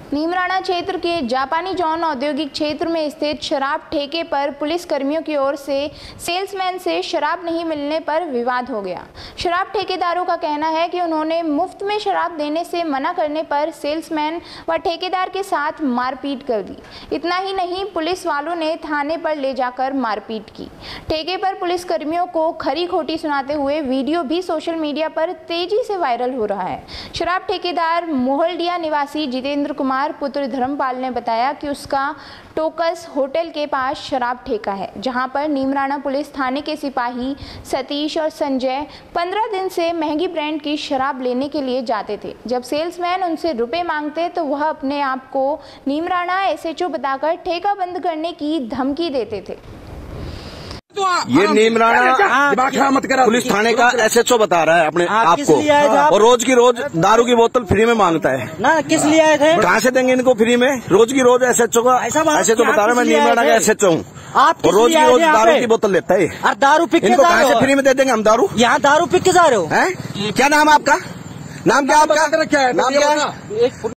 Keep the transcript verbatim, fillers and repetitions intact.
नीमराणा क्षेत्र के जापानी जॉन औद्योगिक क्षेत्र में स्थित शराब ठेके पर पुलिस कर्मियों की ओर से सेल्समैन से शराब नहीं मिलने पर विवाद हो गया। शराब ठेकेदारों का कहना है कि उन्होंने मुफ्त में शराब देने से मना करने पर सेल्समैन व ठेकेदार के साथ मारपीट कर दी। इतना ही नहीं, पुलिस वालों ने थाने पर ले जाकर मारपीट की। ठेके पर पुलिस कर्मियों को खरी खोटी सुनाते हुए वीडियो भी सोशल मीडिया पर तेजी से वायरल हो रहा है। शराब ठेकेदार मोहलडिया निवासी जितेंद्र कुमार पुत्र धर्मपाल ने बताया कि उसका टोकस होटल के पास शराब ठेका है, जहां पर नीमराणा पुलिस थाने के सिपाही सतीश और संजय पंद्रह दिन से महंगी ब्रांड की शराब लेने के लिए जाते थे। जब सेल्समैन उनसे रुपए मांगते तो वह अपने आप को नीमराणा एसएचओ बताकर ठेका बंद करने की धमकी देते थे। ये नीमराणा पुलिस थाने का एसएचओ बता रहा है अपने आप को, और रोज की रोज दारू की बोतल फ्री में मांगता है ना। किस लिए आए थे? कहाँ से देंगे इनको फ्री में? रोज की रोज एसएचओ का एसएचओ बता रहा है, मैं नीमराणा का एसएचओ हूँ, और रोज की रोज दारू की बोतल लेता है। और दारू पी के इनको कहाँ से फ्री में दे देंगे हम दारू? यहाँ दारू पी के जा रहे हो? क्या नाम है आपका? नाम क्या आपका? नाम क्या है?